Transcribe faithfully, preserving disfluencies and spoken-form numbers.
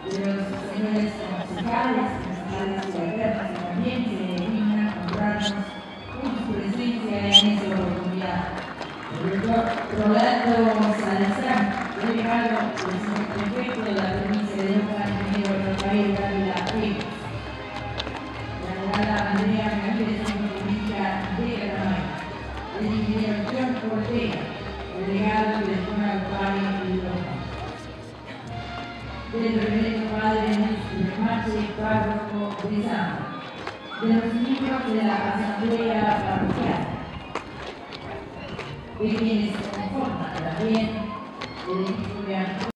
de los señores concejales, concejales subalternos y también que dignan honrarnos con su presencia en esta oportunidad. El doctor Rolando Salazar, delegado del prefecto de la provincia de Loja, ingeniero Rafael Dávila Pérez. La abogada Andrea Ramírez, jurídica de Catamay. El ingeniero John Ortega, delegado del Tribunal Valle de Loja. Del reverendo padre Néstor Mache, párroco de Zamba. De los miembros de la Asamblea Parroquial, de quienes conforman también el equipo de